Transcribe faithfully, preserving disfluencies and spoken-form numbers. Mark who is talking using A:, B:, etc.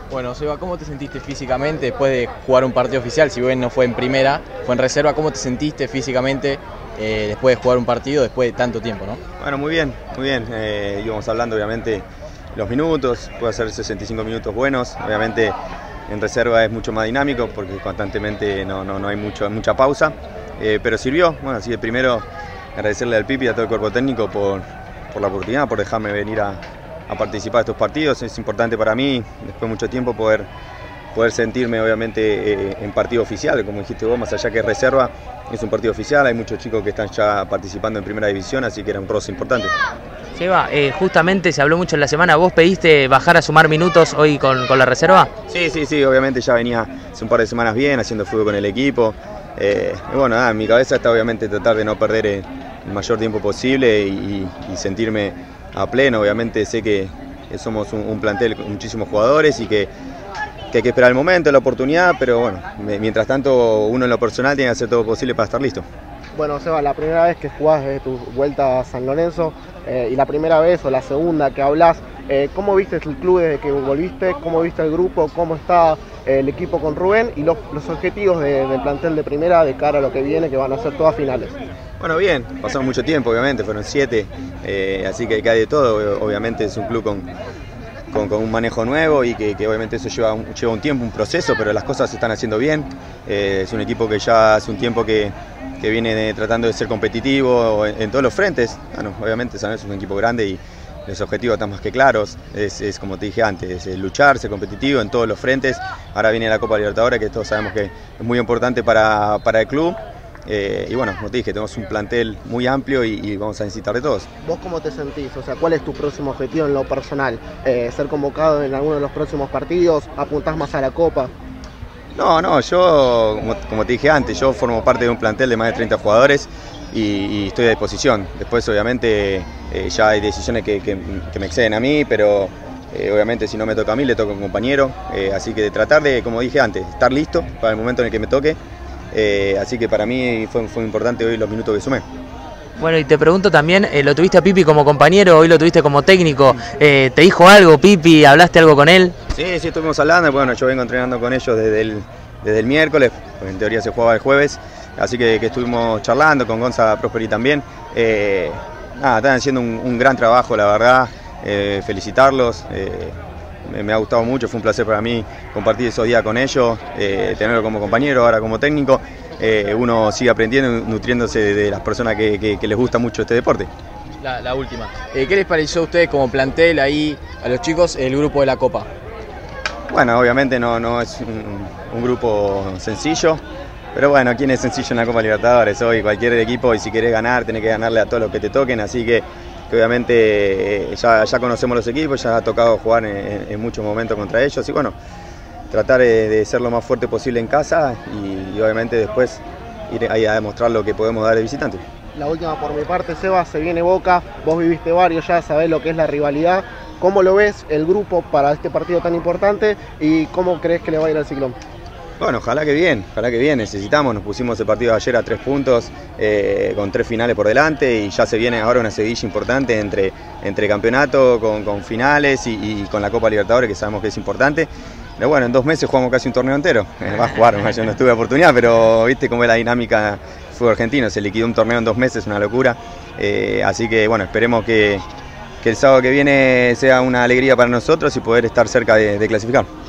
A: Bueno, Seba, ¿cómo te sentiste físicamente después de jugar un partido oficial? Si bien no fue en primera, fue en reserva, ¿cómo te sentiste físicamente eh, después de jugar un partido, después de tanto tiempo, ¿no?
B: Bueno, muy bien, muy bien. Eh, íbamos hablando, obviamente, los minutos, puede ser sesenta y cinco minutos buenos. Obviamente, en reserva es mucho más dinámico porque constantemente no, no, no hay mucho, mucha pausa. Eh, pero sirvió. Bueno, así que primero agradecerle al Pipi y a todo el cuerpo técnico por, por la oportunidad, por dejarme venir a, a participar de estos partidos. Es importante para mí, después de mucho tiempo, poder, poder sentirme obviamente eh, en partido oficial, como dijiste vos, más allá que reserva, es un partido oficial, hay muchos chicos que están ya participando en primera división, así que era un roce importante.
C: Seba, eh, justamente se habló mucho en la semana, ¿vos pediste bajar a sumar minutos hoy con, con la reserva?
B: Sí, sí, sí, obviamente ya venía hace un par de semanas bien, haciendo fútbol con el equipo. Eh, y bueno, nada, en mi cabeza está obviamente tratar de no perder el, el mayor tiempo posible y, y sentirme a pleno. Obviamente sé que somos un, un plantel con muchísimos jugadores y que, que hay que esperar el momento, la oportunidad, pero bueno, me, mientras tanto uno en lo personal tiene que hacer todo posible para estar listo.
D: Bueno, Seba, la primera vez que jugás desde tu vuelta a San Lorenzo eh, y la primera vez o la segunda que hablás, eh, ¿cómo viste el club desde que volviste? ¿Cómo viste el grupo? ¿Cómo está eh, el equipo con Rubén? Y los, los objetivos de, del plantel de primera de cara a lo que viene, que van a ser todas finales.
B: Bueno, bien, pasamos mucho tiempo, obviamente, fueron siete, eh, así que hay de todo. Obviamente es un club con, con, con un manejo nuevo y que, que obviamente eso lleva un, lleva un tiempo, un proceso, pero las cosas se están haciendo bien. Eh, es un equipo que ya hace un tiempo que, que viene de, tratando de ser competitivo en, en todos los frentes. Bueno, obviamente San Lorenzo es un equipo grande y los objetivos están más que claros. Es, es como te dije antes, es luchar, ser competitivo en todos los frentes. Ahora viene la Copa Libertadores, que todos sabemos que es muy importante para, para el club. Eh, y bueno, como te dije, tenemos un plantel muy amplio y, y vamos a necesitar de todos.
D: ¿Vos cómo te sentís? O sea, ¿cuál es tu próximo objetivo en lo personal? Eh, ¿Ser convocado en alguno de los próximos partidos? ¿Apuntás más a la Copa?
B: No, no, yo, como, como te dije antes, yo formo parte de un plantel de más de treinta jugadores y, y estoy a disposición. Después, obviamente, eh, ya hay decisiones que, que, que me exceden a mí, pero eh, obviamente si no me toca a mí, le toca a un compañero. Eh, así que de tratar de, como dije antes, estar listo para el momento en el que me toque. Eh, así que para mí fue, fue importante hoy los minutos que sumé.
C: Bueno, y te pregunto también, eh, lo tuviste a Pipi como compañero, hoy lo tuviste como técnico, eh, ¿te dijo algo Pipi? ¿Hablaste algo con él?
B: Sí, sí, estuvimos hablando, bueno, yo vengo entrenando con ellos desde el, desde el miércoles, porque en teoría se jugaba el jueves, así que, que estuvimos charlando con Gonza Prosperi también. Eh, nada, están haciendo un, un gran trabajo, la verdad, eh, felicitarlos. Eh, Me, me ha gustado mucho, fue un placer para mí compartir esos días con ellos, eh, tenerlo como compañero, ahora como técnico. Eh, uno sigue aprendiendo, nutriéndose de, de las personas que, que, que les gusta mucho este deporte.
A: La, la última. Eh, ¿Qué les pareció a ustedes como plantel ahí, a los chicos, el grupo de la Copa?
B: Bueno, obviamente no, no es un, un grupo sencillo, pero bueno, ¿quién es sencillo en la Copa Libertadores? Hoy cualquier equipo, y si querés ganar, tenés que ganarle a todos los que te toquen, así que que obviamente eh, ya, ya conocemos los equipos, ya ha tocado jugar en, en muchos momentos contra ellos y bueno, tratar de, de ser lo más fuerte posible en casa y, y obviamente después ir ahí a demostrar lo que podemos dar de visitante.
D: La última por mi parte, Seba, se viene Boca, vos viviste varios ya, sabés lo que es la rivalidad. ¿Cómo lo ves el grupo para este partido tan importante y cómo crees que le va a ir al Ciclón?
B: Bueno, ojalá que bien, ojalá que bien, necesitamos, nos pusimos el partido de ayer a tres puntos, eh, con tres finales por delante y ya se viene ahora una seguidilla importante entre, entre campeonato, con, con finales y, y con la Copa Libertadores que sabemos que es importante. Pero bueno, en dos meses jugamos casi un torneo entero, eh, va a jugar, yo no tuve oportunidad, pero viste cómo es la dinámica del fútbol argentino, se liquidó un torneo en dos meses, una locura, eh, así que bueno, esperemos que, que el sábado que viene sea una alegría para nosotros y poder estar cerca de, de clasificar.